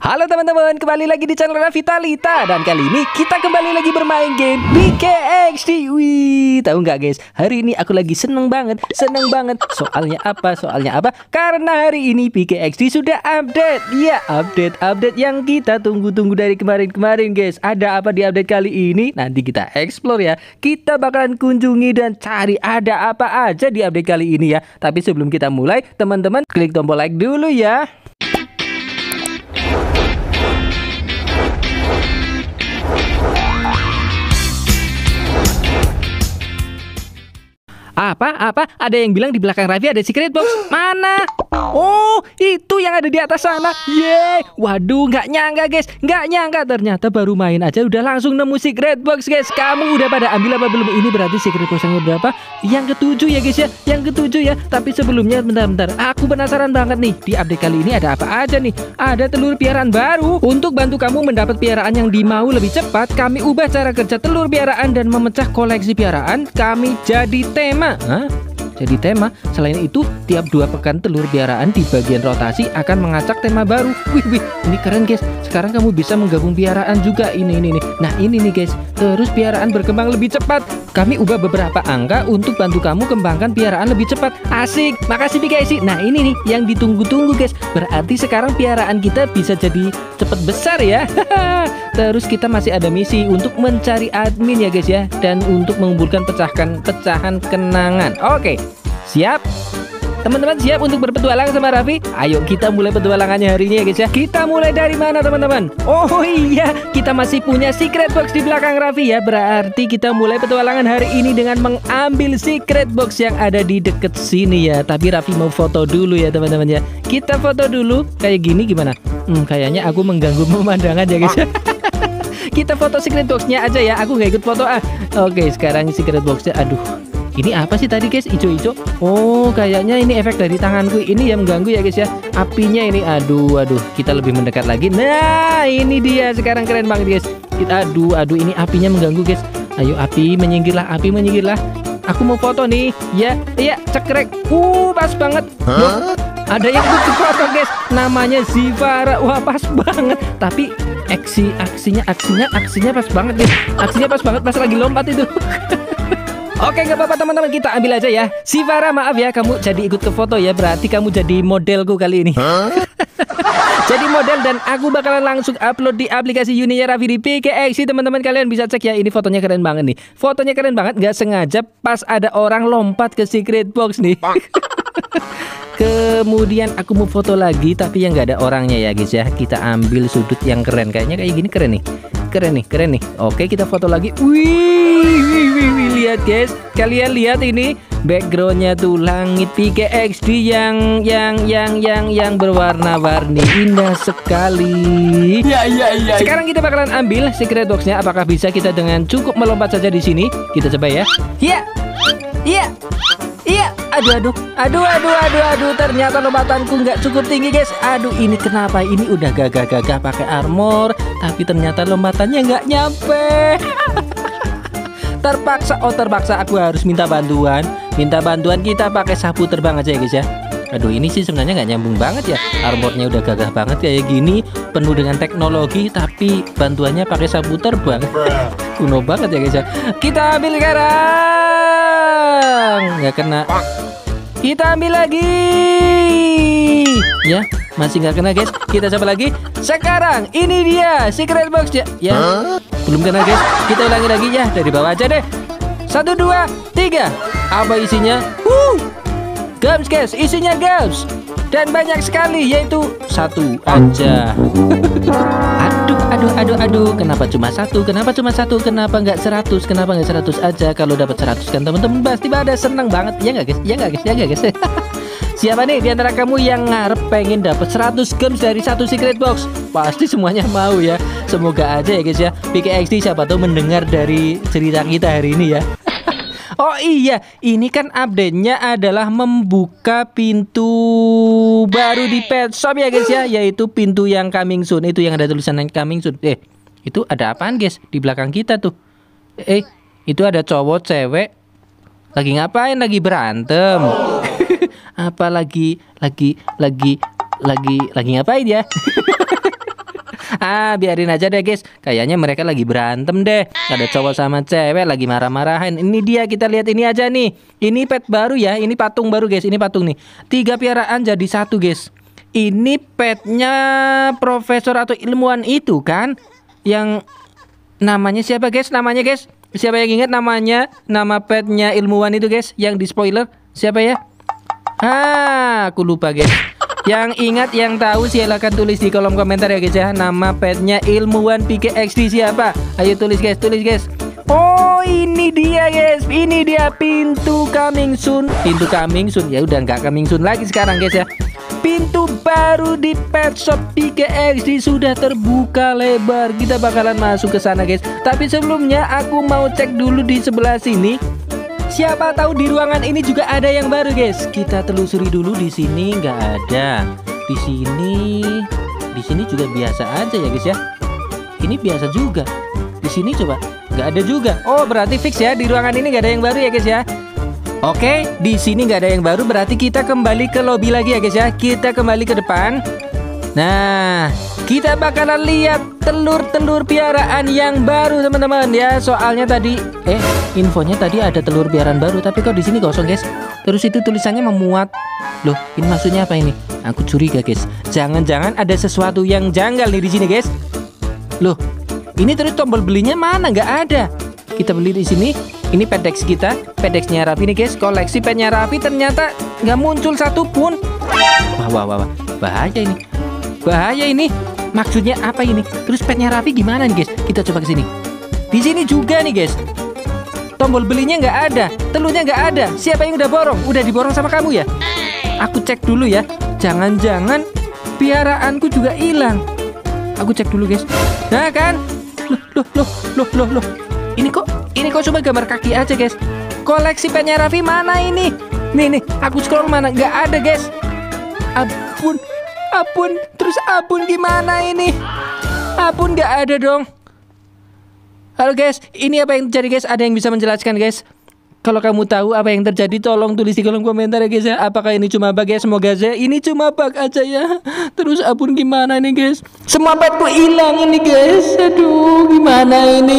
Halo teman-teman, kembali lagi di channel Vitalita. Dan kali ini kita kembali lagi bermain game PKXD. Wih, tahu nggak guys? Hari ini aku lagi seneng banget. Soalnya apa? Karena hari ini PKXD sudah update. Iya, update yang kita tunggu-tunggu dari kemarin-kemarin guys. Ada apa di update kali ini? Nanti kita explore ya. Kita bakalan kunjungi dan cari ada apa aja di update kali ini ya. Tapi sebelum kita mulai, teman-teman klik tombol like dulu ya. Apa? Ada yang bilang di belakang Raffi ada secret box. Mana? Oh, itu yang ada di atas sana. Yeay. Waduh, nggak nyangka guys. Ternyata baru main aja udah langsung nemu secret box guys. Kamu udah pada ambil apa belum? Ini berarti secret box yang berapa? Yang ketujuh ya guys ya. Tapi sebelumnya bentar. Aku penasaran banget nih. Di update kali ini ada apa aja nih? Ada telur piaraan baru. Untuk bantu kamu mendapat piaraan yang dimau lebih cepat, kami ubah cara kerja telur piaraan dan memecah koleksi piaraan kami jadi tema. Jadi tema. Selain itu, tiap 2 pekan telur piaraan di bagian rotasi akan mengacak tema baru. Wih, ini keren guys. Sekarang kamu bisa menggabung piaraan juga. Ini. Nah ini nih guys. Terus piaraan berkembang lebih cepat. Kami ubah beberapa angka untuk bantu kamu kembangkan piaraan lebih cepat. Asik. Makasih PKXD. Nah ini nih yang ditunggu-tunggu guys. Berarti sekarang piaraan kita bisa jadi cepat besar ya. Terus kita masih ada misi untuk mencari admin ya guys ya. Dan untuk mengumpulkan pecahan kenangan. Oke. Siap? Teman-teman siap untuk berpetualang sama Raffi? Ayo kita mulai petualangannya hari ini ya guys ya. Kita mulai dari mana teman-teman? Oh iya, kita masih punya secret box di belakang Raffi ya. Berarti kita mulai petualangan hari ini dengan mengambil secret box yang ada di deket sini ya. Tapi Raffi mau foto dulu ya teman-teman ya. Kita foto dulu. Kayak gini gimana? Kayaknya aku mengganggu pemandangan ya guys ya. Kita foto secret boxnya aja ya. Aku nggak ikut foto ah. Oke, sekarang secret boxnya. Aduh. Ini apa sih tadi guys? Ijo-ijo. Oh, kayaknya ini efek dari tanganku. Ini yang mengganggu ya guys ya. Apinya ini. Aduh. Kita lebih mendekat lagi. Nah, ini dia. Sekarang keren banget guys. Aduh. Ini apinya mengganggu guys. Ayo api menyingkirlah. Aku mau foto nih. Ya, cekrek. Pas banget. Ada yang ikut foto guys. Namanya Zivara. Wah, pas banget. Tapi aksinya pas banget guys. Aksinya pas banget pas lagi lompat itu. Oke, nggak apa-apa teman-teman, kita ambil aja ya. Zivara, maaf ya kamu jadi ikut ke foto ya. Berarti kamu jadi modelku kali ini. Jadi model dan aku bakalan langsung upload di aplikasi Uninya Raffi di PKXD. Teman-teman kalian bisa cek ya. Ini fotonya keren banget nih. Fotonya keren banget, nggak sengaja pas ada orang lompat ke secret box nih. Kemudian aku mau foto lagi tapi yang nggak ada orangnya ya guys ya. Kita ambil sudut yang keren. Kayaknya kayak gini keren nih. Oke, kita foto lagi. Wih, lihat guys. Kalian lihat ini backgroundnya tuh langit PKXD yang berwarna-warni, indah sekali. Ya. Sekarang kita bakalan ambil secret boxnya. Apakah bisa kita dengan cukup melompat saja di sini? Kita coba ya. Iya. Aduh. Ternyata lompatanku nggak cukup tinggi guys. Aduh, ini kenapa? Ini udah gagah pakai armor, tapi ternyata lompatannya nggak nyampe. Terpaksa aku harus minta bantuan. Kita pakai sapu terbang aja ya guys ya. Aduh, ini sih sebenarnya nggak nyambung banget ya. Armornya udah gagah banget kayak gini, penuh dengan teknologi, tapi bantuannya pakai sapu terbang. Kuno banget ya guys ya. Kita ambil sekarang. Nggak kena. Kita ambil lagi. Ya, masih nggak kena guys. Kita coba lagi. Sekarang ini dia secret box ya. Belum kena guys. Kita ulangi lagi ya. Dari bawah aja deh. 1, 2, 3. Apa isinya? Games guys, isinya games. Dan banyak sekali, yaitu 1 aja. Aduh. Kenapa cuma 1? Kenapa nggak 100? Kenapa nggak 100 aja? Kalau dapat 100 kan teman-teman pasti pada seneng banget. Ya nggak guys? Siapa nih di antara kamu yang ngarep pengen dapat 100 games dari 1 secret box? Pasti semuanya mau ya. Semoga aja ya guys ya. PKXD siapa tahu mendengar dari cerita kita hari ini ya. Oh iya, ini kan update-nya adalah membuka pintu baru di pet shop ya guys ya. Yaitu pintu yang coming soon. Itu yang ada tulisan yang coming soon. Itu ada apaan guys di belakang kita tuh? Itu ada cowok cewek lagi ngapain? Lagi berantem. Apa lagi ngapain ya? Biarin aja deh guys. Kayaknya mereka lagi berantem deh. Ada cowok sama cewek lagi marah-marahan. Ini dia, kita lihat ini aja nih. Ini pet baru ya. Ini patung baru guys. Ini patung nih. 3 piaraan jadi 1 guys. Ini petnya profesor atau ilmuwan itu kan? Yang namanya siapa guys? Namanya guys? Siapa yang ingat namanya? Nama petnya ilmuwan itu guys? Yang di spoiler? Siapa ya? Aku lupa guys. Yang ingat, yang tahu silakan tulis di kolom komentar ya guys ya. Nama petnya ilmuwan PKXD siapa? Ayo tulis guys, tulis guys. Oh, ini dia guys. Ini dia pintu coming soon. Pintu coming soon. Ya udah nggak coming soon lagi sekarang guys ya. Pintu baru di Pet Shop PKXD sudah terbuka lebar. Kita bakalan masuk ke sana guys. Tapi sebelumnya aku mau cek dulu di sebelah sini. Siapa tahu di ruangan ini juga ada yang baru guys. Kita telusuri dulu. Di sini nggak ada. Di sini juga biasa aja ya guys ya. Ini biasa juga. Di sini coba nggak ada juga. Oh, berarti fix ya di ruangan ini nggak ada yang baru ya guys ya. Oke, di sini nggak ada yang baru, berarti kita kembali ke lobby lagi ya guys ya. Kita kembali ke depan. Nah, kita bakalan lihat telur-telur piaraan yang baru teman-teman ya. Soalnya tadi, infonya tadi ada telur piaraan baru, tapi kok di sini kosong guys. Terus itu tulisannya memuat. Loh, ini maksudnya apa ini? Aku curiga guys. Jangan-jangan ada sesuatu yang janggal nih di sini guys. Loh, ini terus tombol belinya mana? Nggak ada. Kita beli di sini. Ini pedex kita, pedexnya Raffi nih guys. Koleksi petnya Raffi ternyata nggak muncul satupun. Wah, bahaya ini. Bahaya ini. Maksudnya apa ini? Terus petnya Raffi gimana nih guys? Kita coba ke sini. Di sini juga nih guys. Tombol belinya nggak ada, telurnya nggak ada. Siapa yang udah borong? Udah diborong sama kamu ya? Aku cek dulu ya. Jangan-jangan piaraanku juga hilang. Aku cek dulu guys. Nah kan? Loh. Ini kok cuma gambar kaki aja guys. Koleksi petnya Raffi mana ini? Nih, aku scroll mana? Nggak ada guys. Abun. Terus abun gimana ini? Abun nggak ada dong. Halo guys, ini apa yang terjadi guys? Ada yang bisa menjelaskan guys? Kalau kamu tahu apa yang terjadi, tolong tulis di kolom komentar ya guys ya. Apakah ini cuma bug ya? Semoga aja ini cuma bug aja ya. Terus abun gimana nih guys? Semua petku hilang ini guys. Aduh, gimana ini?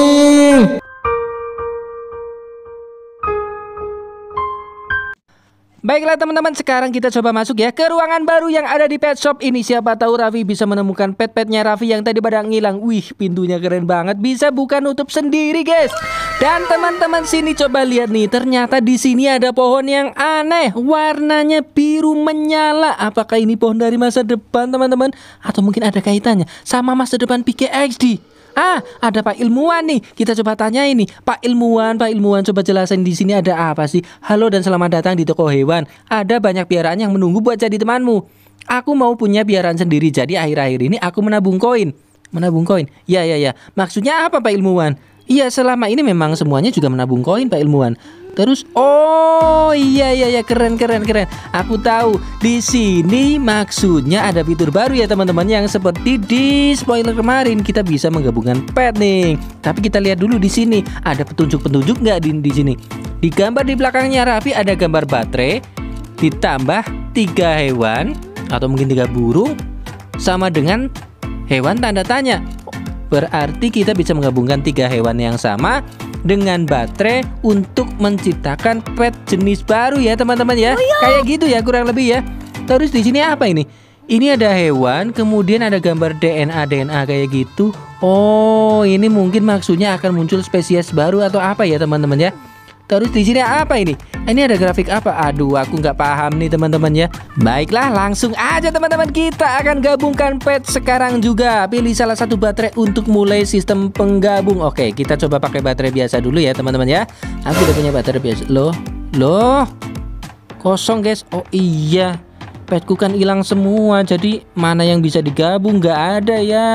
Baiklah teman-teman, sekarang kita coba masuk ya ke ruangan baru yang ada di Pet Shop ini. Siapa tahu Raffi bisa menemukan pet-petnya Raffi yang tadi pada ngilang. Wih, pintunya keren banget, bisa buka nutup sendiri guys. Dan teman-teman sini coba lihat nih, ternyata di sini ada pohon yang aneh, warnanya biru menyala. Apakah ini pohon dari masa depan teman-teman? Atau mungkin ada kaitannya sama masa depan PKXD? Ada Pak Ilmuwan nih. Kita coba tanya ini, Pak Ilmuwan, coba jelasin di sini ada apa sih? Halo dan selamat datang di toko hewan. Ada banyak piaraan yang menunggu buat jadi temanmu. Aku mau punya piaraan sendiri, jadi akhir-akhir ini aku menabung koin. Menabung koin? Ya. Maksudnya apa Pak Ilmuwan? Iya, selama ini memang semuanya juga menabung koin Pak Ilmuwan. Terus, oh iya, keren. Aku tahu di sini maksudnya ada fitur baru ya teman-teman, yang seperti di spoiler kemarin kita bisa menggabungkan pet nih. Tapi kita lihat dulu di sini ada petunjuk-petunjuk nggak di sini? Di gambar di belakangnya Raffi ada gambar baterai ditambah 3 hewan atau mungkin 3 burung sama dengan hewan tanda tanya. Berarti kita bisa menggabungkan 3 hewan yang sama dengan baterai untuk menciptakan pet jenis baru ya teman-teman ya. Kayak gitu ya kurang lebih ya. Terus di sini apa ini? Ini ada hewan, kemudian ada gambar DNA kayak gitu. Oh, ini mungkin maksudnya akan muncul spesies baru atau apa ya teman-teman ya. Terus di sini apa ini? Ini ada grafik apa? Aduh, aku nggak paham nih teman-teman ya. Baiklah, langsung aja teman-teman, kita akan gabungkan pet sekarang juga. Pilih salah satu baterai untuk mulai sistem penggabung. Oke, kita coba pakai baterai biasa dulu ya teman-teman ya. Aku udah punya baterai biasa. Loh, kosong guys. Oh iya, petku kan hilang semua. Jadi mana yang bisa digabung? Nggak ada ya.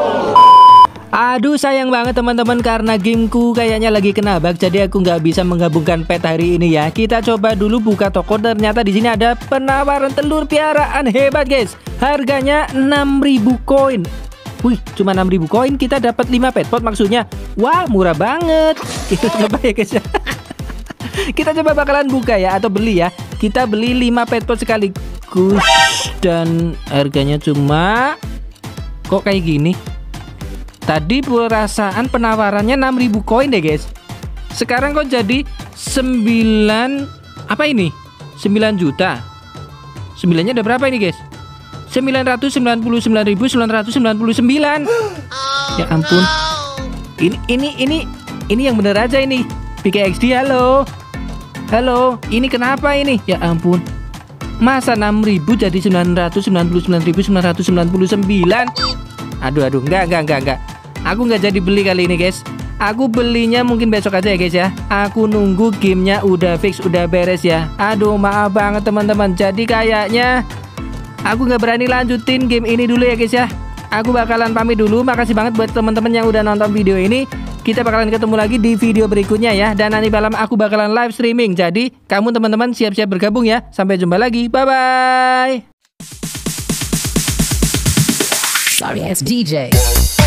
Aduh, sayang banget teman-teman, karena gameku kayaknya lagi kena bug, jadi aku nggak bisa menggabungkan pet hari ini ya. Kita coba dulu buka toko. Ternyata di sini ada penawaran telur piaraan hebat guys. Harganya 6.000 koin. Wih, cuma 6.000 koin kita dapat 5 petpot maksudnya. Wah, murah banget. Kita coba ya guys ya. Kita coba bakalan buka ya, atau beli ya. Kita beli 5 petpot sekaligus dan harganya cuma Kok kayak gini? Tadi perasaan penawarannya 6.000 koin deh guys. Sekarang kok jadi 9 apa ini? 9 juta. 9-nya ada berapa ini guys? 999.999. Ya ampun. Ini yang bener aja ini. PKXD halo. Halo, ini kenapa ini? Ya ampun. Masa 6.000 jadi 999.999? Aduh, enggak. Aku nggak jadi beli kali ini guys. Aku belinya mungkin besok aja ya guys ya. Aku nunggu gamenya udah fix, udah beres ya. Aduh, maaf banget teman-teman. Jadi kayaknya aku nggak berani lanjutin game ini dulu ya guys ya. Aku bakalan pamit dulu. Makasih banget buat teman-teman yang udah nonton video ini. Kita bakalan ketemu lagi di video berikutnya ya. Dan nanti malam aku bakalan live streaming. Jadi kamu teman-teman siap-siap bergabung ya. Sampai jumpa lagi. Bye-bye. Sorry, it's DJ.